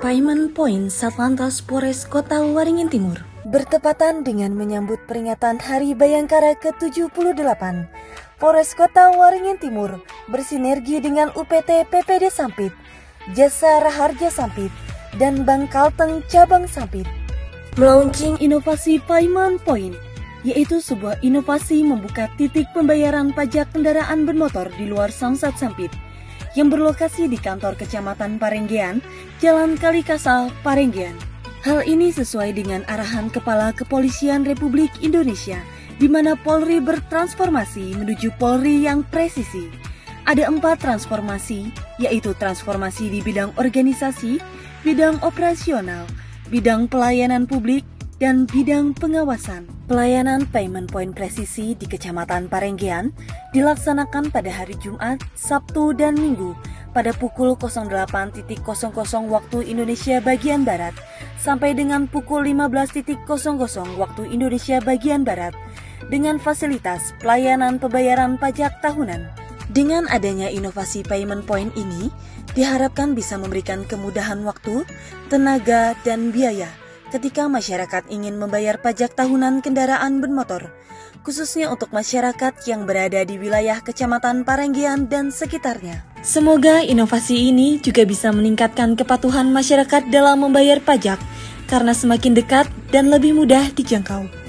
Payment Point Satlantas Polres Kota Waringin Timur. Bertepatan dengan menyambut peringatan Hari Bayangkara ke-78, Polres Kota Waringin Timur bersinergi dengan UPT PPD Sampit, Jasa Raharja Sampit, dan Bank Kalteng Cabang Sampit melaunching inovasi Payment Point, yaitu sebuah inovasi membuka titik pembayaran pajak kendaraan bermotor di luar Samsat Sampit yang berlokasi di kantor Kecamatan Parenggean, Jalan Kalikasa, Parenggean. Hal ini sesuai dengan arahan Kepala Kepolisian Republik Indonesia, di mana Polri bertransformasi menuju Polri yang presisi. Ada 4 transformasi, yaitu transformasi di bidang organisasi, bidang operasional, bidang pelayanan publik, dan bidang pengawasan. Pelayanan Payment Point presisi di Kecamatan Parenggean dilaksanakan pada hari Jumat, Sabtu, dan Minggu pada pukul 08.00 waktu Indonesia bagian Barat sampai dengan pukul 15.00 waktu Indonesia bagian Barat dengan fasilitas pelayanan pembayaran pajak tahunan. Dengan adanya inovasi Payment Point ini, diharapkan bisa memberikan kemudahan waktu, tenaga, dan biaya ketika masyarakat ingin membayar pajak tahunan kendaraan bermotor, khususnya untuk masyarakat yang berada di wilayah Kecamatan Parenggean dan sekitarnya. Semoga inovasi ini juga bisa meningkatkan kepatuhan masyarakat dalam membayar pajak karena semakin dekat dan lebih mudah dijangkau.